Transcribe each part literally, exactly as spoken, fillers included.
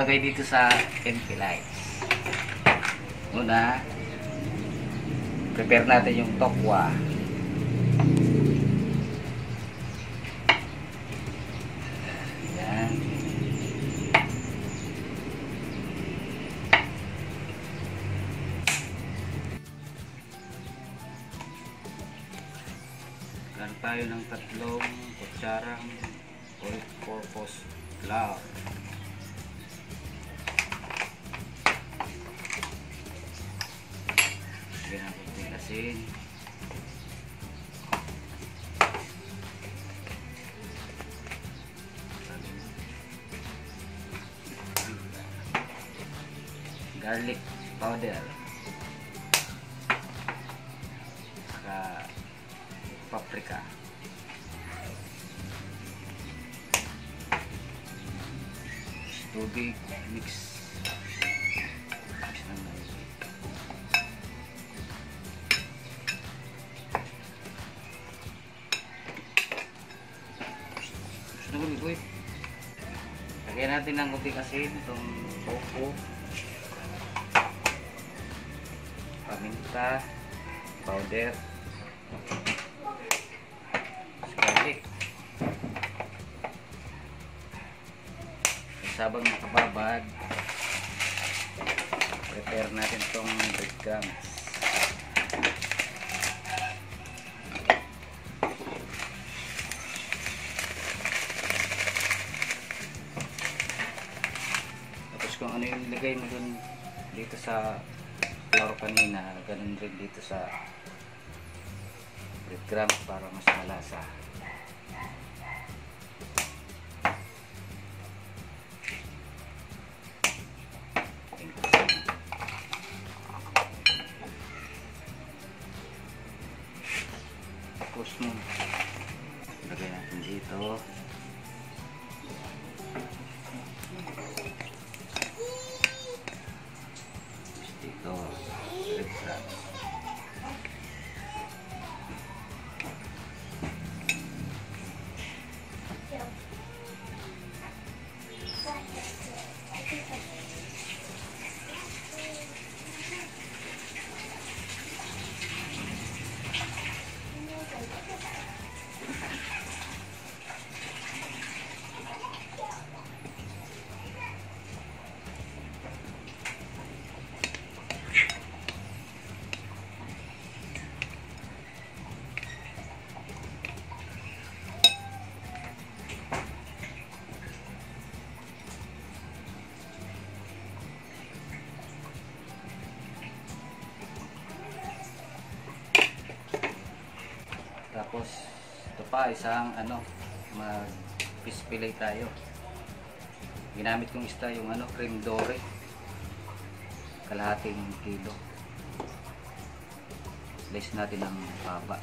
bagay dito sa M P lights. Una, prepare natin yung tokwa. Yan. Gaano tayo ng tatlong kutsarang all-purpose flour. Lagyan natin ng asin. Garlic powder. Saka paprika. Tubig, mix. Mix na natin. Gusto ko ligoy. Lagyan natin ng kunting asin itong tofu, paminta powder, garlic. Sabang nakababad, prepare natin itong breadcrumbs. Tapos kung ano yung ilagay mo dun dito sa flour kanina, ganun rin dito sa breadcrumbs para mas malasa. Tapos mo lagay natin dito. Dito breadcrumbs. Tapos ito pa isang ano, mag-pispilay tayo. Ginamit kong ista yung ano, cream dore, kalahating kilo. Slice natin ng baba.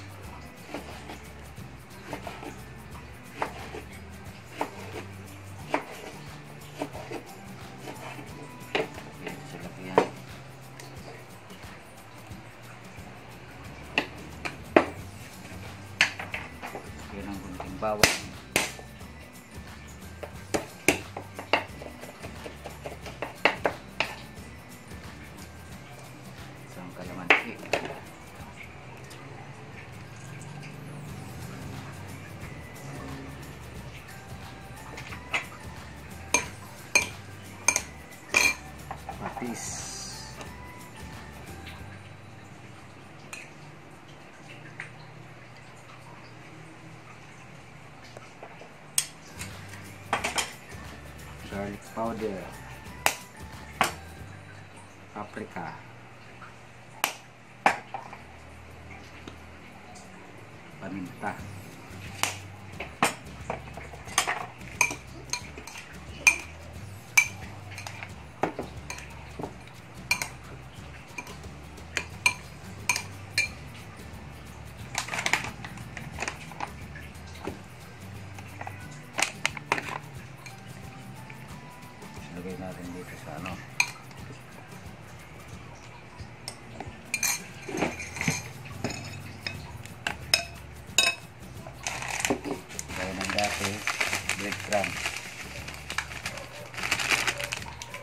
Bawang, isang kalamansi, patis, garlic powder, paprika, paminta, lagay natin dito sa ano, gaya ng dati breadcrumbs.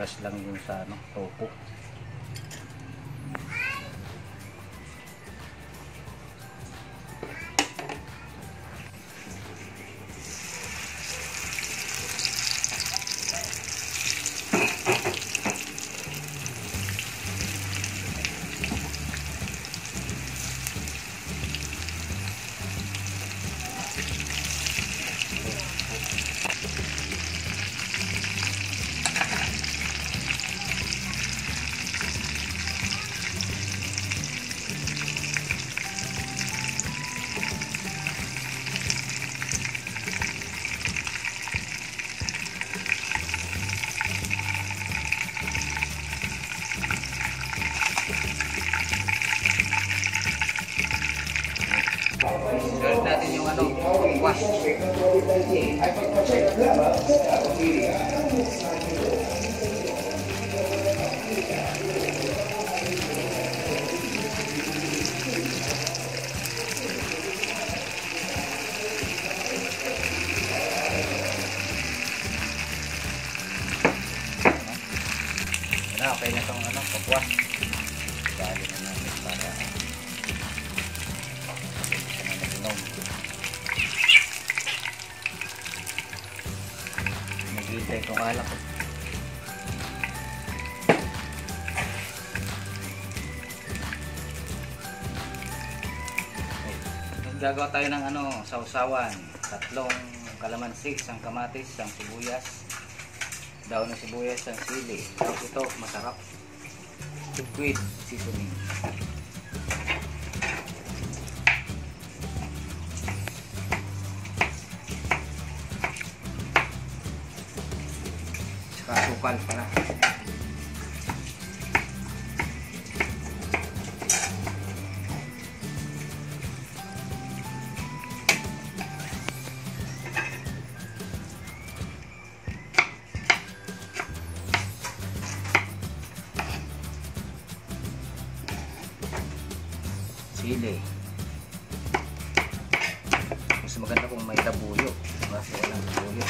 Pares lang yung sa ano, tofu. Gawin natin yung ano, wash. Yan, okay na itong ano, pag-wash. Dali na natin para naghihintay itong alak ko. Gagawa tayo ng ano, sausawan. Tatlong kalamansi, isang kamatis, isang sibuyas, daon ng sibuyas, isang sili. Tapos ito, masarap. Squid seasoning. Sukal pala. Sili. Mas maganda kung may tabuyo. Mas walang tabuyo.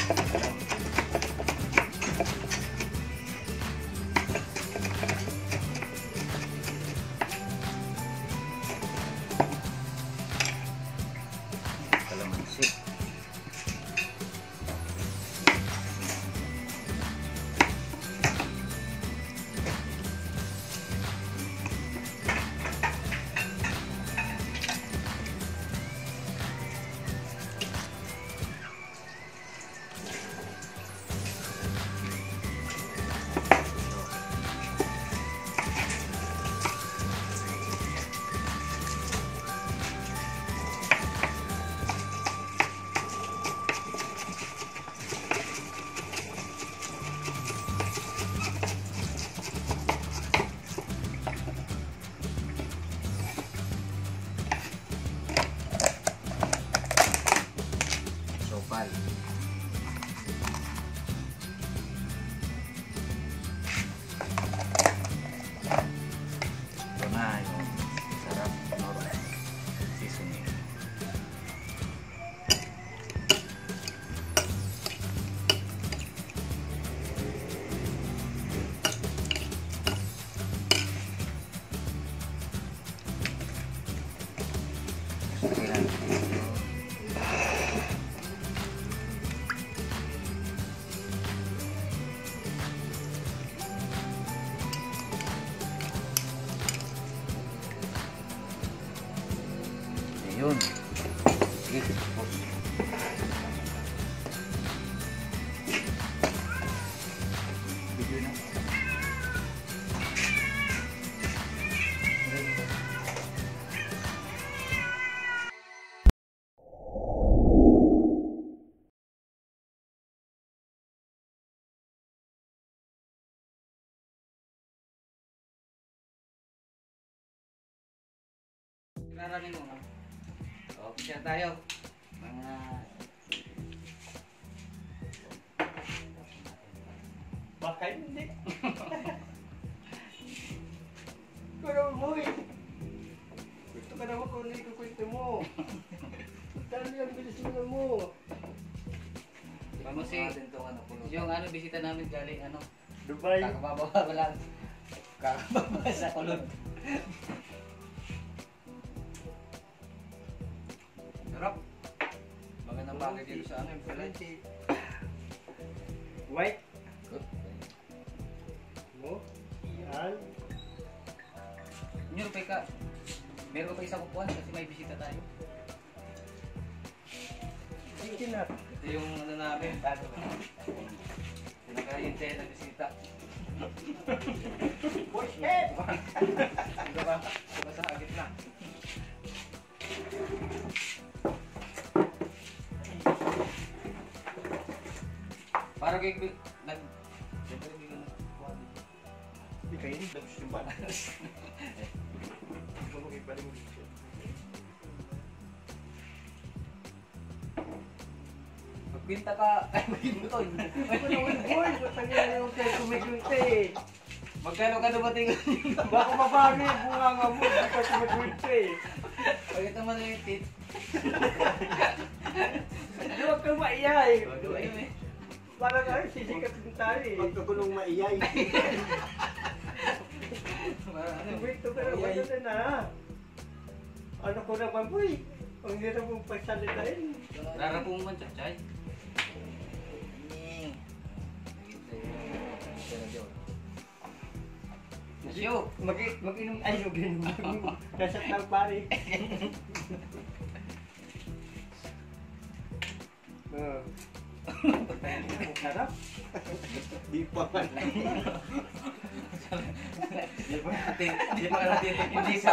Yun. Sige, tapos. Video na. Karami mo. Okay tayo. Mga baka hindi. Pero boy. Gusto ka naman kung hindi ko kwento mo. Dali ang bilis mo mo. Vamos si yung ano bisita namin galing ano Dubai. Kakababa ba lang? Kakababa sa kulod. Sarap. Magandang bagay dito sa ano yung pala. White. Good. Mo. Yan. Meron pa ka. Meron pa isang kukuhan kasi may bisita tayo. Sige na. Ito yung ano namin. Tago. Pinakahintay na bisita. Push it! Ito ba? Ito ba sa gitna? Para kay nag siyempre hindi ka nagkuhan. Hindi kayo hindi tapos yung balas. Ito mo kayo pala mo dito. Magkwinta ka. Ay, magkwinta. Ako naman boy, patangin na yung kayo kumikunti eh. Magkano ka dumating? Baka mabagi yung bunganga mo, hindi ka kumikunti eh. Pagkita mo na yung tit. Hindi wag kang maiyay. Ayun eh. Parang ano, sisikat din tayo eh. Pagkakulong maiyay. Wait, ito ka naman na na. Ano ko naman boy? Ang hirap mong pagsalitain. Rara po mo chay. Siyo. Mag mag-inom ay mag-inom. Kasat ng pare. Ah. Ang sarap. Di pa man. Di ba natin, di ba natin hindi sa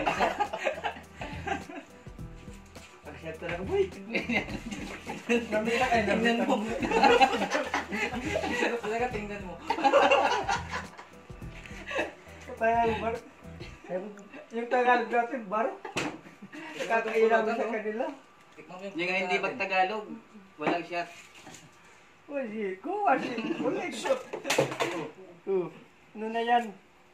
Ang sarap talaga boy. Namita kayo, tingnan namita mo. mo. Sarap talaga, tingnan mo. Tagal bar. Yung Tagalog natin bar. Nakakailang sa kanila. Yung nga hindi pag Tagalog, walang shot. Uy, kuha si ulit shot. Oh, ano na yan?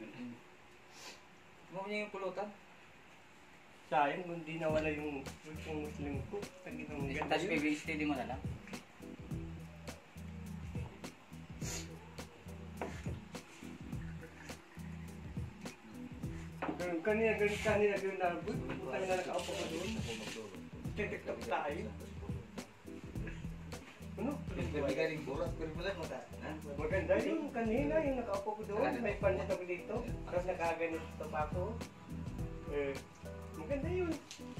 Mo niya yung pulutan. Sayang kung di nawala yung yung Muslim ko. Tagin ang ganda Tapos yun. baby steady mo na lang. Ganun kanina, ganun kanina, ganun na. Buti na nakaupo ka doon. Titiktok tayo. Ano? Galing buras, pero pala mo ta. Maganda yun. Kanina yung nakaupo ko doon. May panitog dito. Tapos nakaganito pa ako. Eh, maganda yun.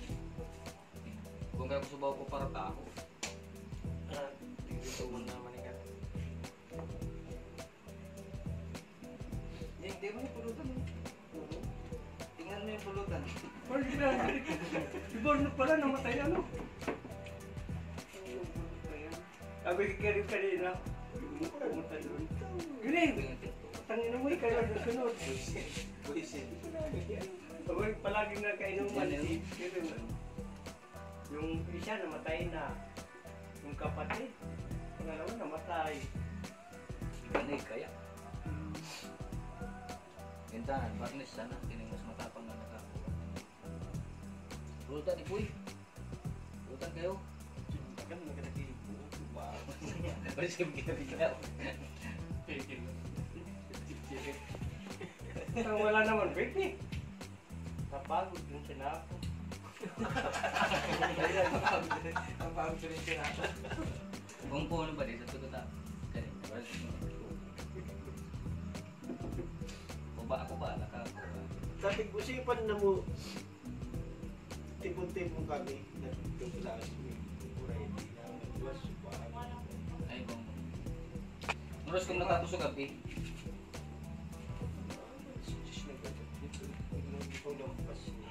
Kung kaya ko subaw ko para tao. Ah, Dito mo na manigat. Hindi mo yung pulutan. Tingnan mo yung pulutan. Parang ginagawa. Si Borno pala namatay ano? Sabi ka rin kanina. Pumunta doon. Galing! Tangin mo ikaw lang sunod. Buisit. Sabi palaging nagkainuman si Kevin. Yung isa namatay na. Yung kapatid. Pangalawa namatay. Ganay kaya. Pintahan, barnis sana. Tining mas matapang na nakakuha. Pulutan, ipuy. Pulutan kayo. Kan nagkakati. Wow. Baris kami kita-bigyan. Ang wala naman, pwede. Napagod din sila ako. Ang pagod ko rin siya nata. Kung puno ba din sa tuguta? Ganyan, baris mo. O ba ako ba? Nakakuha. Sa tig-usipan na mo, tipon-tipon kami, nagtutulas mo. Pura hindi na nagtulas. Ay, kung... Nuros kung nakapusok gabi. Diyos na ganda. Ito lang pas niya.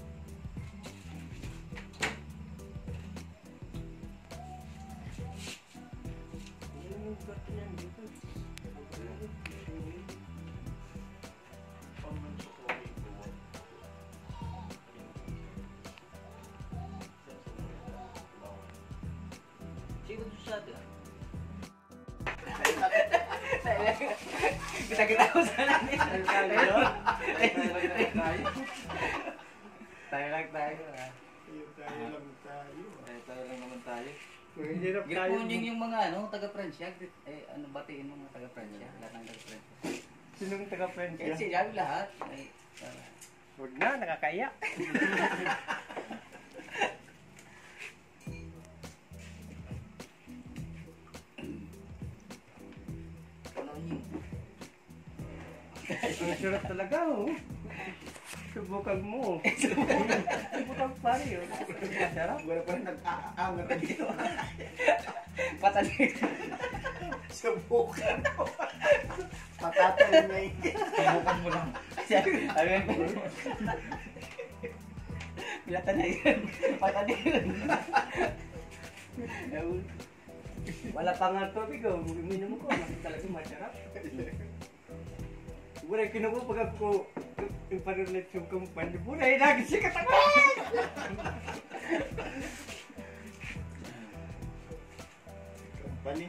Hindi naman yung gato niyan dito. Sino susada? Kita-kita ko sa namin. Tayo lang tayo. Tayo tayo lang tayo. Eh, tayo lang naman tayo. Hirap Git tayo. mo yung mga ano, taga-Pransya. Eh, ano, batiin mo mga taga-Pransya. Lahat ng taga-Pransya. Sinong taga-French Kasi yan? sabi lahat. Ay, uh, Huwag na, nakakaya. ano yun? Ang sarap talaga, oh. Subukan mo. Subukan pa rin, oh. Masarap. Wala pa rin nag-aangat na dito. Patalim. Subukan. Patatayin na yun. Subukan mo lang. Sabi ko. Pilatan na yun. Patalim. Wala pa nga tubig, oh. Uminom ko, mas talaga masarap. Buray, kinuha pag ako yung parulit yung kumpanya. Buray, lagi siya katawan! Company.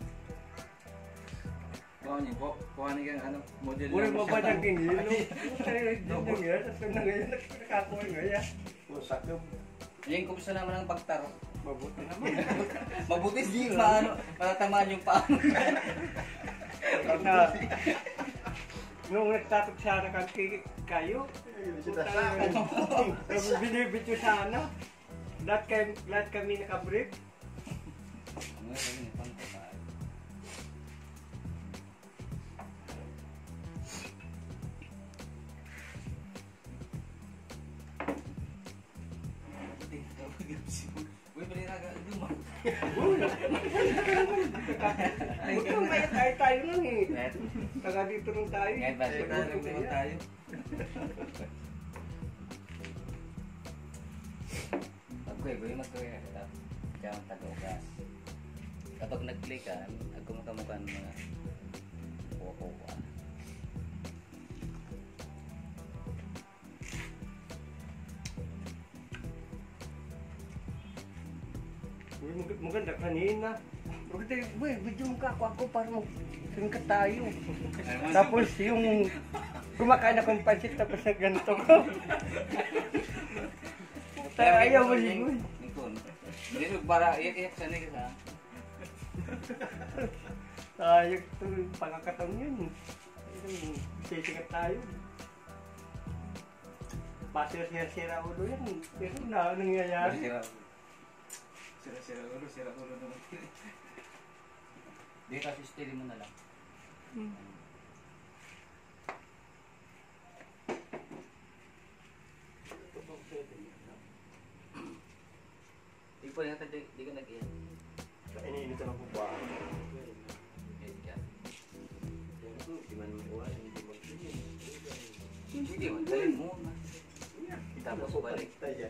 Kuha niyo po. Kuha niyo yung ano, model Buray, ng- mabadang kingin, no? Buray, dindang yan. Tapos na ngayon, nakakakuha ngayon. O, sakop. Yung kumusta naman ang pagtaro. Mabuti naman. Mabuti hindi maano, matatamaan yung paa. Karena, nung nagtatok sana kang kayo, Ayun, sinasabi. Tapos binibit yung sana. Lahat kami, lahat kami nakabrief. Uy, balira ka. Duma. Buto may tayo tayo lang eh. Taga dito rin tayo. Ngayon ba? Ito Buto na kaya. tayo. Magkuhay, magkuhay. Kaya ang taga-ugas. Kapag nag-play ka, ako makamukan mga kuha-kuha. Uy, mag- maganda kanina. Maganda, uy, video mo ka ako ako para mag-singkat tayo. Tapos yung kumakain akong pansit tapos na ganito ko. Tayo ayaw mo ligoy. Hindi, para iyak-iyak sana ka sa. Tayo ito yung pangakataon yun. Ayun, sisikat tayo. Pasira-sira ulo yan. Pero na nangyayari. Sira-sira ulo, sira ulo naman. Di kasi steady mo na lang. Hmm. Di po yata di, di ka nag-iyak. Iniinit na po ba? Iyak. Hindi man makuha, hindi mag-iin. Hindi mo, dalhin mo na. Tapos balik. Tayo.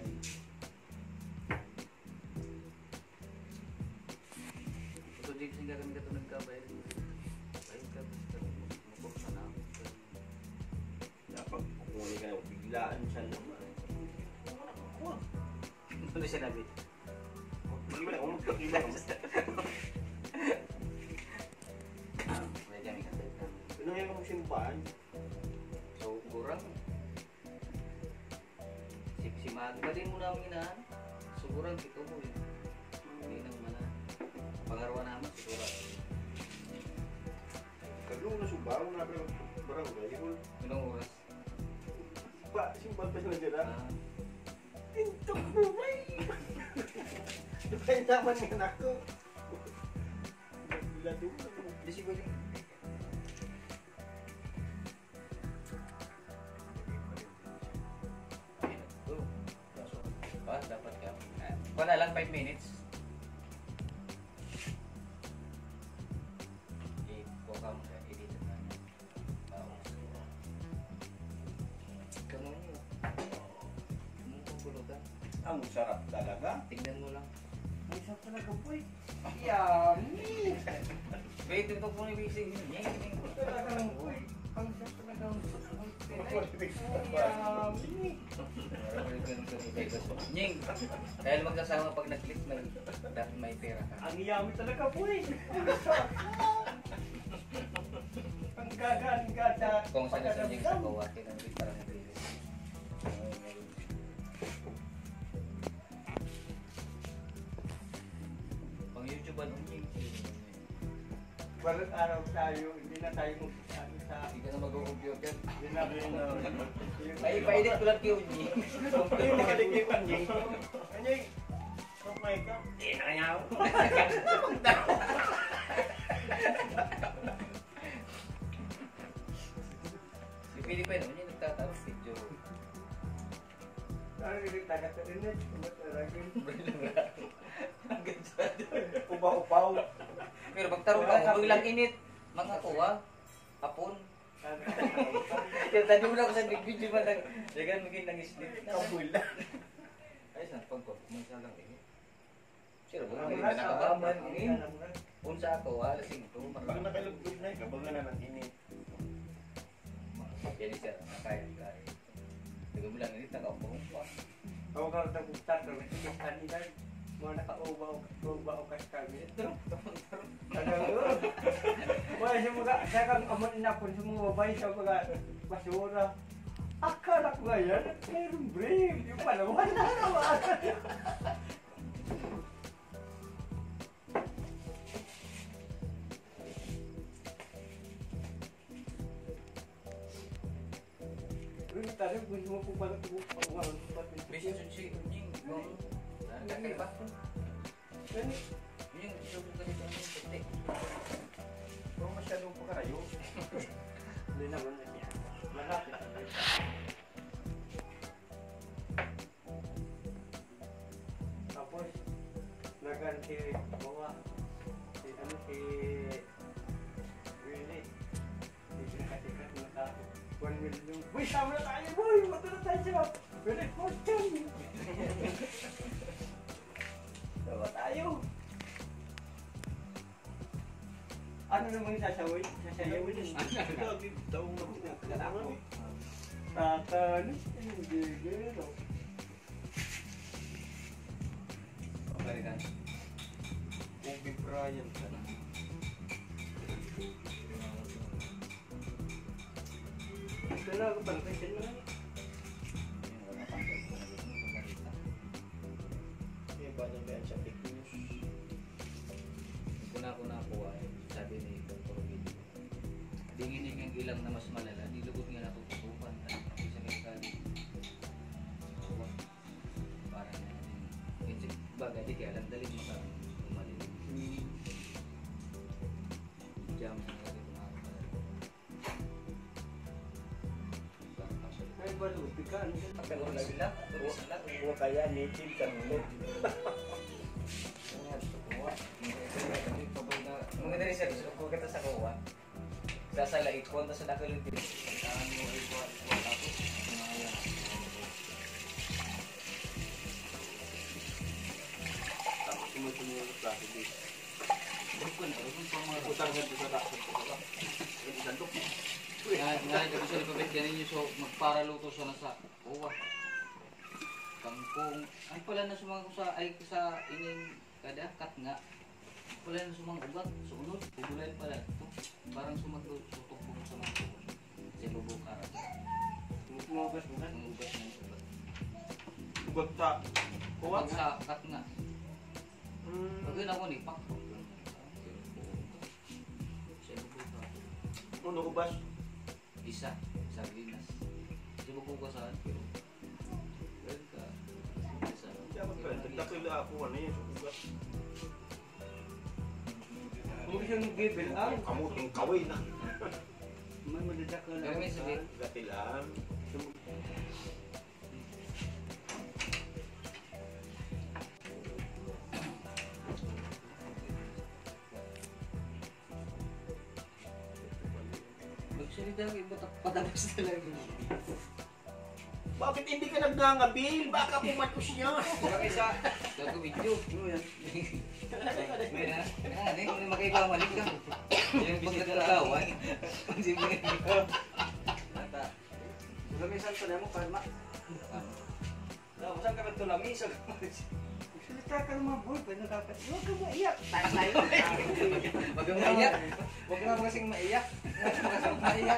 Ito di kasi kami katulad ka ba? Ayun ka, basta mabuksan na. Dapat kumuha ka na biglaan siya naman. Ano siya nabi? Hindi ba na kung magkakilang? May kami kasi. Pinangyan ko simbahan. So, kurang. Simsimado pa din mo namin inahan. So, kurang ito po eh. Hindi naman na. Pangarwa naman, siguro. Kadlong na subaw na pero barangay. Anong oras? Pa, simbahan pa sila dyan. Ah, Tintok mo ba? Dahil naman nga na ako. Bila doon. di siguro yung... Oh, ba, dapat ka. Ah, wala lang five minutes. I-walk out ka, edit na. Oo. Kamu nyo. Kamu pupulutan. Ang sarap talaga. Tingnan mo lang. Ang isa talaga po eh. Yummy! Wait, ito po ni Bising. Nyeng, nyeng. Talaga lang po eh. Ang isa talaga ang ang yummy! Nying, dahil magkasama pag nag-click, may, dapat may pera ka. Ang yummy talaga po eh. Ang gagaan-gada. Kung saan sa Nying sa kawati ng parang nabili. Balut araw tayo, hindi na tayo mag ano sa... Hindi ka na mag-computer. Hindi na rin May painit ko lang kayo niya. Yung nakaligay pa niya. Ano yung... Oh my God. Hindi na kaya ako. Si Pilipin naman yung nagtatapos video. Ano yung taga-tarinig? Kumataragin. Hanggang sa doon. Ubaw-upaw. Pero magtarong ka, huwag lang init. Mga kuha, hapon. Kaya tadi mo na ako sa video man lang. Dagan maging nang islit. Kabula. Ay, saan pagko? Kumansa lang eh. Sino ba? Hindi na nakabaman. Unsa ako, alas ito. Pag nakalugod na, kabaga na ng init. Jadi siya, nakaya kaya. Dagan mo lang init, nakaupo pa. Ako ka rin buktan, pero may sige kanina. Mga nakaubaw, ubaw kas kami. Tarong, tarong, tarong. Ano? Wala siya mga, saya kang amon inapon sa mga babae sa mga basura. Akala ko nga yan, meron brave. Yung pala, wala naman. Uy, tari, gusto mo po pala ito pang Bisin sun si Unying. Kakaiba. Gani. Unying, isubog ka dito ang puti. Pero masyadong pakarayo. Hindi naman na niya. Malapit. Tapos, nagan si Bawa. Si ano si Willie. Hindi na katikat na tao. one million. Uy, sama na tayo boy! Mato na tayo siya! Willie, question! Sama tayo! Ano namang sasaway? Sasayawin? Lagi daw na ako. Tatan, hindi gano'n. Okay kan. Kobe Bryant ka na. Ito na ako, pangkaisin mo na. Eh, ba niya ba yan siya fake news? Kung ako nakuha, eh, sabi ni Doctor Gil, dinginin yung ilang na mas malala, nilugod nga natututupan. Kasi sa may kali, parang hindi baga, di kaya lang dalhin mo sa umalim. Jam na nga rin mga Ay, baluti ka. Ano ka? pagkagawa na sila, turuan sila. Huwag kaya native ka nulog. Mga dari siya, gusto ko kita sa kuha. Sasala ikon, tapos nakalun din. Saan mo ikon, ikon tapos. Mga yan. Tapos tumutunod sa klase dito. Ikon, ikon pa mga Utang nga doon sa takot ko ba? Hindi sandok. Nga, nga, kasi sa lipapit ganin nyo, so magparaluto siya na sa kuha. Kangkong, ay pala na sumang sa, ay sa ining kada, kat nga. Wala na sumang ugat, sunod, bubulay pala ito. Parang sumagdo, sutok mo sa mga ugat. Kasi bubukara. Umugas mo ka? Ang ugat ng ugat. Ugat sa kuha. Huwag sa kat nga. Hmm. Pag yun ako ni Pak. Siya bubukara. Ano ubas? Isa, sardinas. Kasi bubukara pero well ka. Isa. Kaya magpapalagdag. Nagdakila ako ano yun sa ugat. Kung gusto yung gibel, ah, Kamuting kawin na. may madadak ka Pero may sabi, Dakilaan. magsalita ang iba patapos na lang. Bakit hindi ka nagngangabil? Baka pumatos niya. Baka isa, gago video. Ano yan? May na, ah, hindi, kung makikamalig ka. Yung pagkakalawan. Pag siyempre, nata. Tulamisan ko na mo, kalma. Saan ka nagtulamisan? Salita ka ng mga boy, pwede dapat. Huwag ka maiyak. Tayo tayo. Huwag kang maiyak. Huwag nga kasing maiyak. Huwag ka kasing maiyak.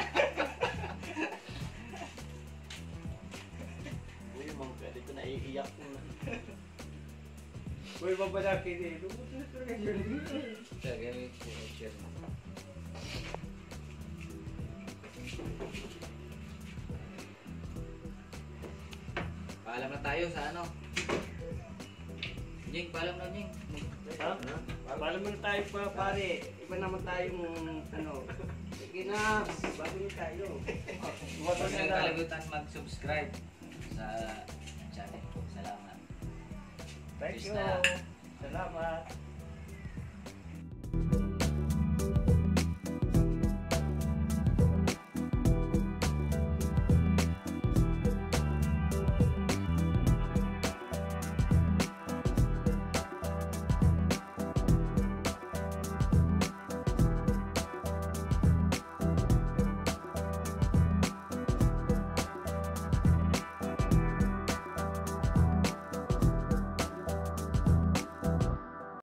Uy, mga pwede ko naiiyak mo na. Boy, babalakin eh. Lumutin na talaga yun. Sir, gamit po. Share mo. Paalam na tayo sa ano. Jing, paalam na Jing. Ha? Paalam na tayo pa, pare. Iba naman tayong ano. Sige na, bago na tayo. Huwag mo nang kalimutan mag-subscribe sa channel ko. Salamat. Thank Peace you. na. Salamat.